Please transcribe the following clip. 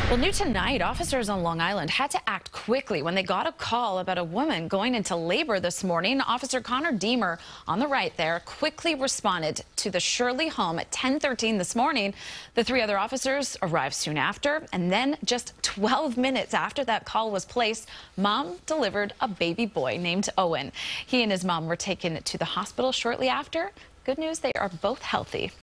Well, new tonight, officers on Long Island had to act quickly when they got a call about a woman going into labor this morning. Officer Connor Deemer, on the right there, quickly responded to the Shirley home at 10:13 this morning. The three other officers arrived soon after, and then just 12 minutes after that call was placed, Mom delivered a baby boy named Owen. He and his mom were taken to the hospital shortly after. Good news, they are both healthy.